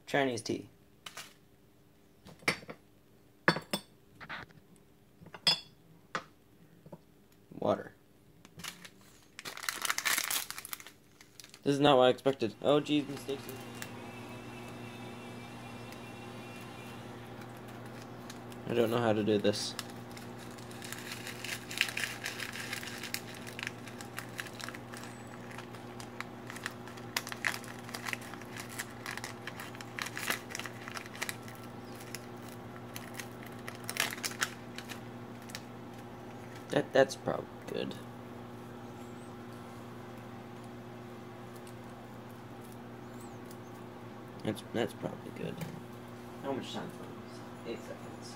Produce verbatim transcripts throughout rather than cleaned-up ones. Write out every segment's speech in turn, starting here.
Chinese tea. Water. This is not what I expected. Oh, geez, mistakes. I don't know how to do this. That that's probably good. That's that's probably good. How much time for this? Eight seconds.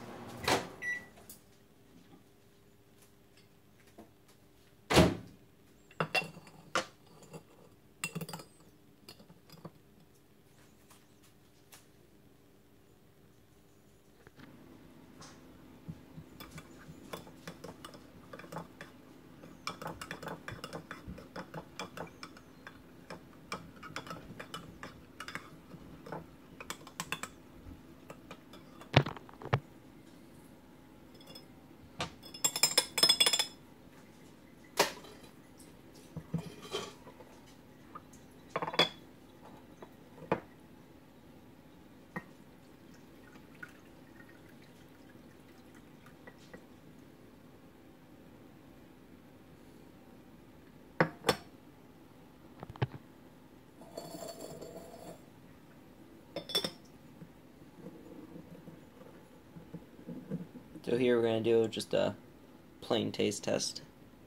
So here we're going to do just a plain taste test.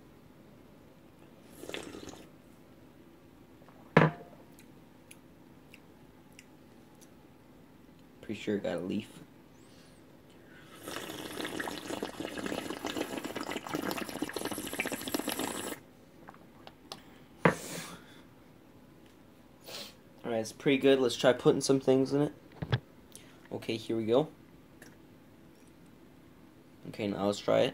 Pretty sure it got a leaf. Alright, it's pretty good. Let's try putting some things in it. Okay, here we go. Okay, now let's try it.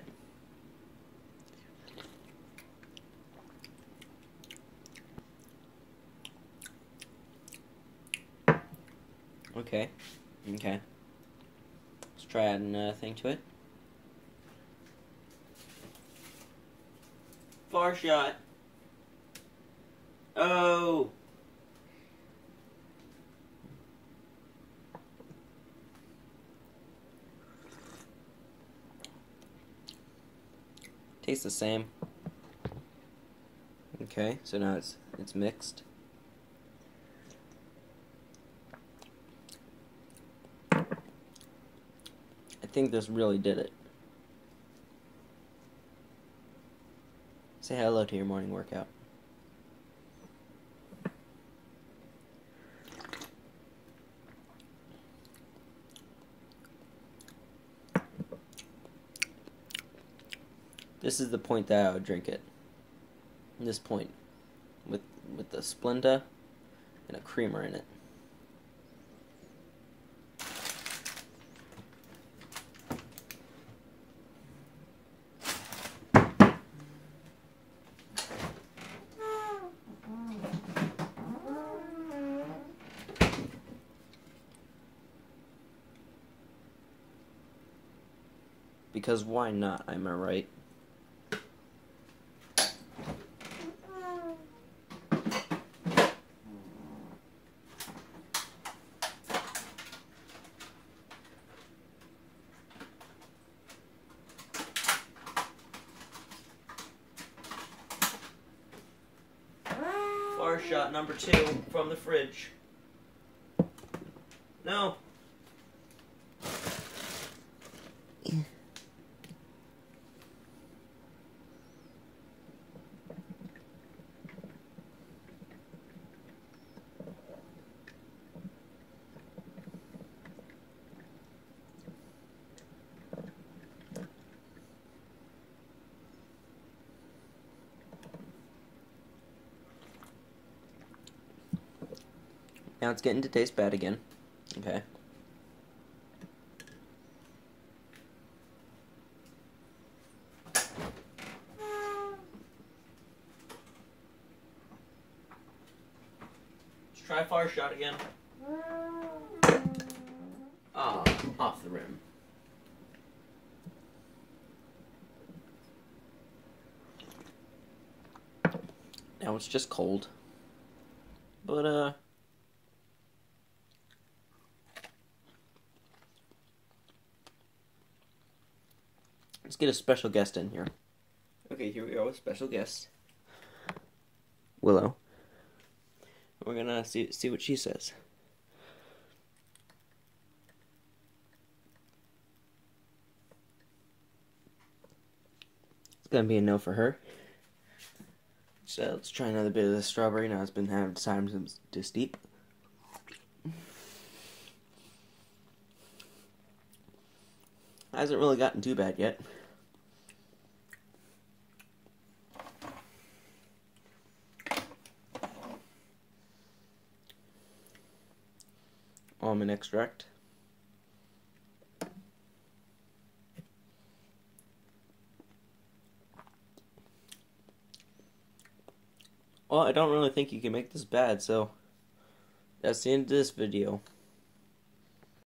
Okay, okay. Let's try adding another thing to it. Far shot. Oh! Tastes the same. Okay, so now it's it's mixed. I think this really did it. Say hello to your morning workout. This is the point that I would drink it. This point, with with the Splenda and a creamer in it. Because why not? Am I right? Far shot number two from the fridge. No. Now it's getting to taste bad again. Okay. Let's try far shot again. Ah, off the rim. Now it's just cold. But, uh... let's get a special guest in here. Okay, here we are with special guest. Willow. We're gonna see see what she says. It's gonna be a no for her. So let's try another bit of the strawberry. Now it's been having time to steep. Hasn't really gotten too bad yet. Almond extract. Well, I don't really think you can make this bad, so that's the end of this video.